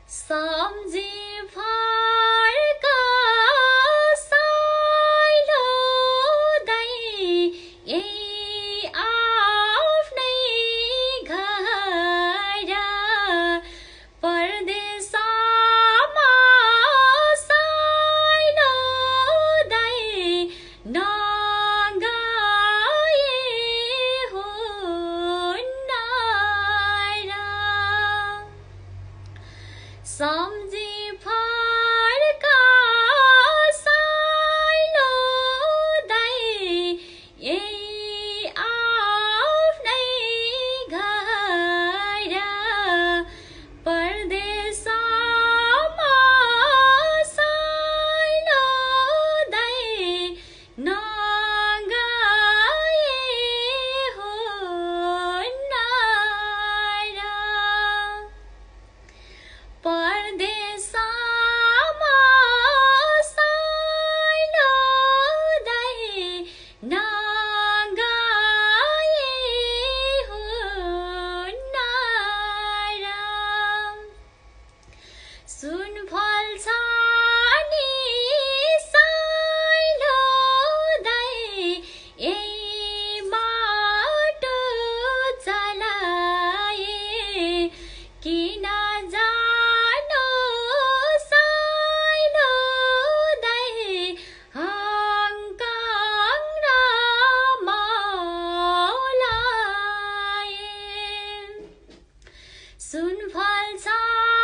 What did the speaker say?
सम्झी फर्का साइलो दै यही आफ्नै घर परदेशमा साइलो दै नगए हुन्न र सम्झी फर्का साइलो दै यही आफ्नै घर परदेशमा साइलो दै नगए हुन्न र परदेशमा साइलो दै नगए हुन्न र सुन फल्छ नि साइलो दै यही माटो चलाए किन जानु साइलो दै हङकङ र मलाए सुन फल्छ